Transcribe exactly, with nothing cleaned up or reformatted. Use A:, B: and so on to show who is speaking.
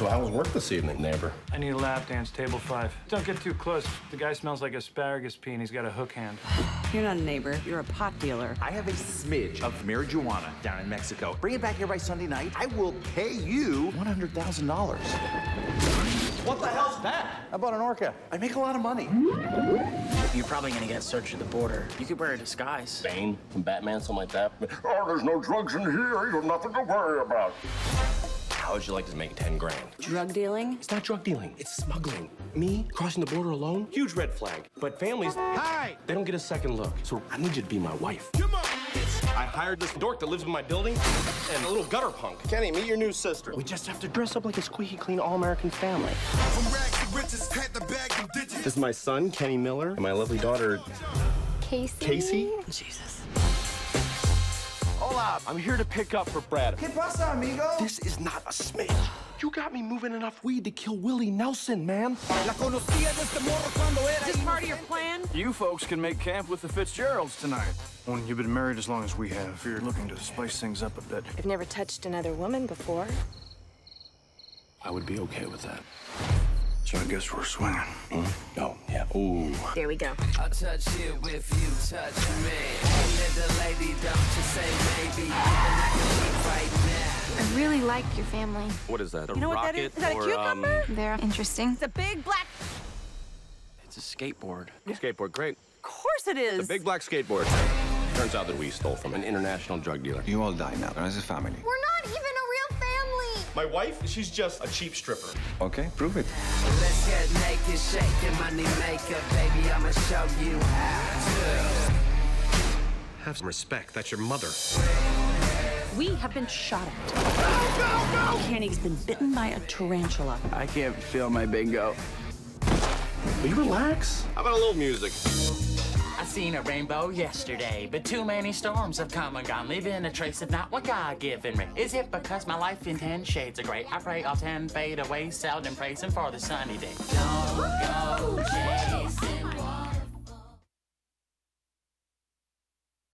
A: So how was work this evening, neighbor?
B: I need a lap dance, table five. Don't get too close. The guy smells like asparagus pea and he's got a hook hand.
C: You're not a neighbor, you're a pot dealer.
D: I have a smidge of marijuana down in Mexico. Bring it back here by Sunday night. I will pay you one hundred thousand dollars. What the hell's that? I bought an orca. I make a lot of money.
E: You're probably gonna get searched at the border. You could wear a disguise.
A: Bane from Batman, something like that. Oh, there's no drugs in here. You have nothing to worry about. How would you like to make ten grand?
C: Drug dealing?
A: It's not drug dealing. It's smuggling. Me crossing the border alone? Huge red flag. But families, hi, they don't get a second look. So I need you to be my wife. Come on. I hired this dork that lives in my building and a little gutter punk. Kenny, meet your new sister. We just have to dress up like a squeaky clean all-American family. From rags to riches, had the bag and digits. This is my son, Kenny Miller, and my lovely daughter,
F: Casey.
A: Casey.
C: Jesus.
A: Hola, I'm here to pick up for Brad.
D: ¿Qué pasa, amigo?
A: This is not a smidge. You got me moving enough weed to kill Willie Nelson, man.
C: Is this part of your plan?
B: You folks can make camp with the Fitzgeralds tonight. When you've been married as long as we have, if you're looking to spice things up a bit.
F: I've never touched another woman before.
A: I would be okay with that.
B: So I guess we're swinging.
A: Mm-hmm. Oh, yeah. Ooh.
F: There we go.
G: I'll touch it if you touch me. Little lady, don't you say maybe. Right now.
F: I really like your family.
A: What is that? A
C: You know what
A: rocket
C: that is? Is that a
A: or,
C: cucumber?
A: Um,
F: They're interesting.
C: It's a big black...
E: It's a skateboard.
A: skateboard, great.
C: Of course it is.
A: It's a big black skateboard. Turns out that we stole from an international drug dealer.
D: You all die now, as a family.
F: We're not even a real family.
A: My wife, she's just a cheap stripper.
D: Okay, prove it.
G: Let's get naked, shaking money maker, baby. I'ma show you how to.
A: Have some respect. That's your mother.
C: We have been shot at. Go, go, go! Kenny's been bitten by a tarantula.
E: I can't feel my bingo.
A: Will you relax? How about a little music?
H: I seen a rainbow yesterday, but too many storms have come and gone, leaving a trace of not what God given me. Is it because my life in ten shades of gray? I pray all ten fade away, seldom praising for the sunny day. Don't go chasing